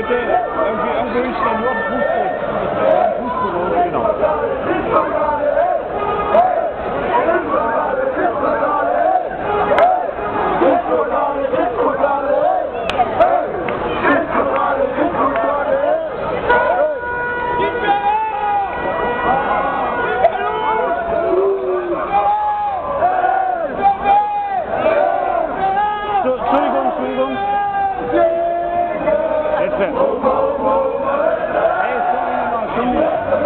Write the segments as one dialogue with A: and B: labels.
A: bitte irgendwie irgendwo hinstellen, nur auf dem Fußboden. Genau. Entschuldigung. Jetzt. Hey, sorry nochmal, schon wieder.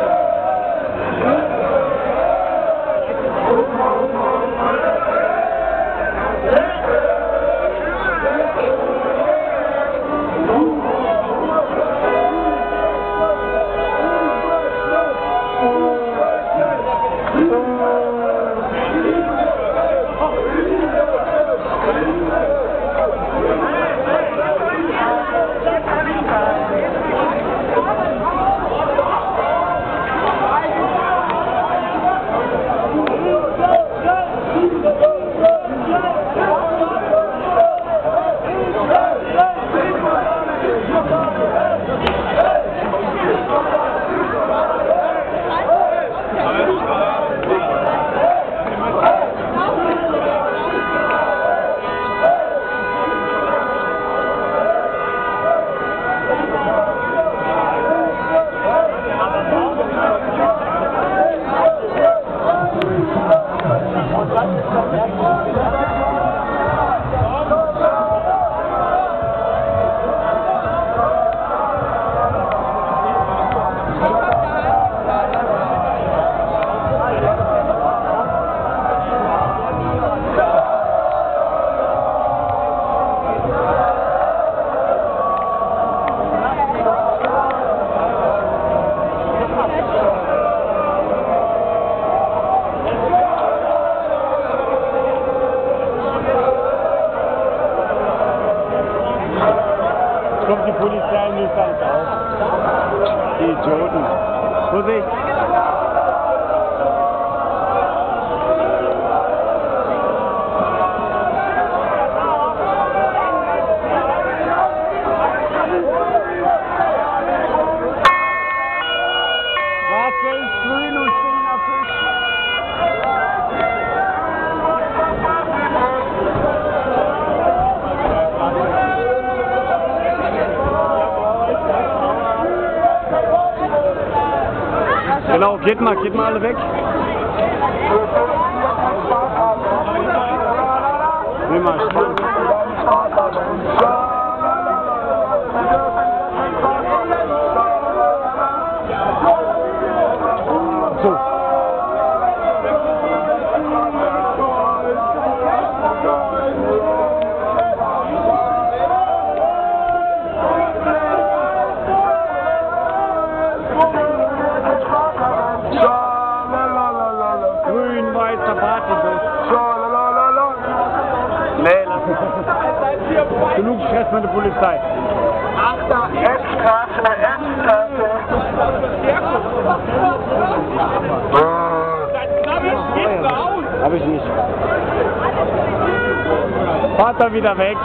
A: Kommt die Polizei nicht ganz auf. Die Idioten. Vorsicht! Wasser ist grün und stinkender Fisch. Genau, geht mal alle weg. Nimm mal Schwanz. So. Grün-weißer Partybus. Nee, lass es. Genug Stress mit der Polizei.
B: Achter S-Klasse, S-Klasse.
A: Hab ich nicht. Vater wieder weg.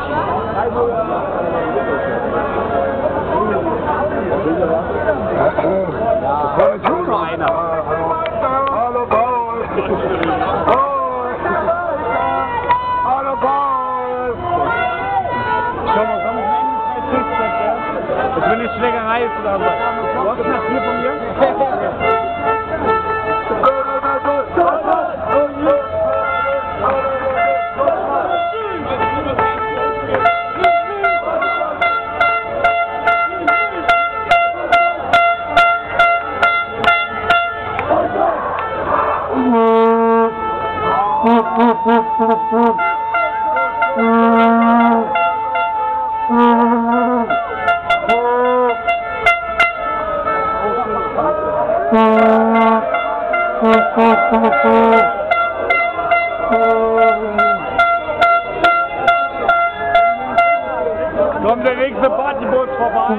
A: Da vorne tut noch einer.
B: Hallo Paul. Hallo Paul.
A: Schau mal, komm, jetzt will ich Schlägerei ist oder was? Du hast das hier von mir? Kommt der nächste Partybus vorbei.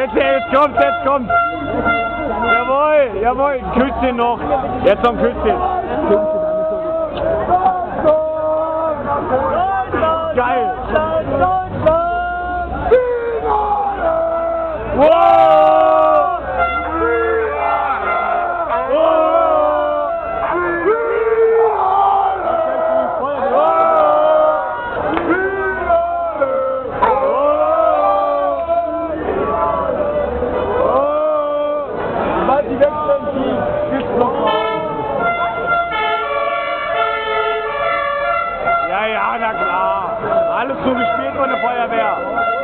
A: jetzt kommt's, jetzt kommt's. Jawohl, jawohl, ein Küsschen noch. Jetzt noch ein Küsschen. Geil. Wow! Ja, ja, na klar. Alles so gespielt ohne Feuerwehr.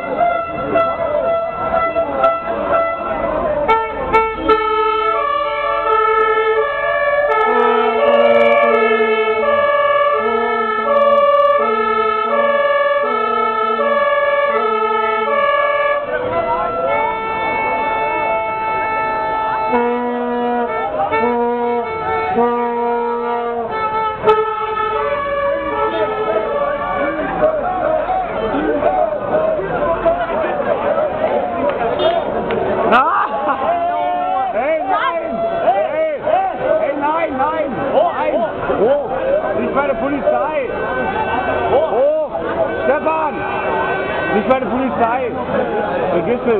A: Oh, nicht bei der Polizei. Oh, Stefan, nicht bei der Polizei. Vergiss es.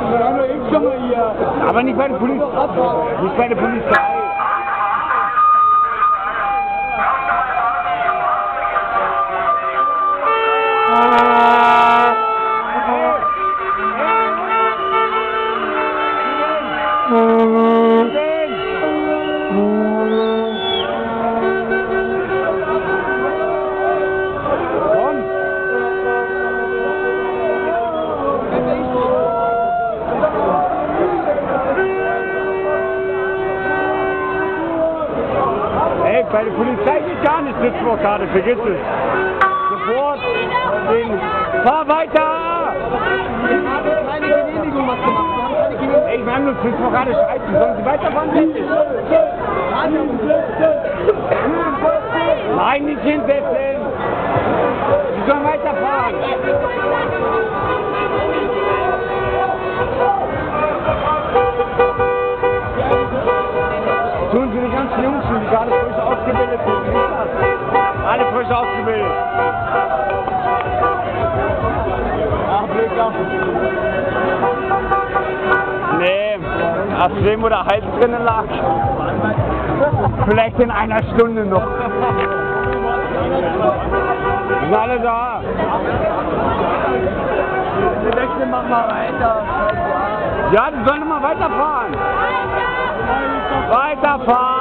A: Aber nicht bei der Polizei. Nicht bei der Polizei. Bei der Polizei geht gar nicht Sitzblockade, vergiss es. Sofort den. Fahr weiter!
C: Wir haben keine Genehmigung was gemacht. Wir haben keine Genehmigung.
A: Ey, wir haben nur Sitzblockade scheißen. Sollen Sie weiterfahren, bitte? Nein, nicht hinsetzen! Sie sollen weiterfahren! Tun Sie die ganzen Jungs, die gerade frisch ausgebildet sind. Alle frisch ausgebildet. Ach, Blick auf. Nee, hast du wem, wo der Hals drinnen lag? Vielleicht in einer Stunde noch. Sind alle da?
C: Wir wechseln, machen wir weiter.
A: Ja, die sollen mal weiterfahren. Weiterfahren!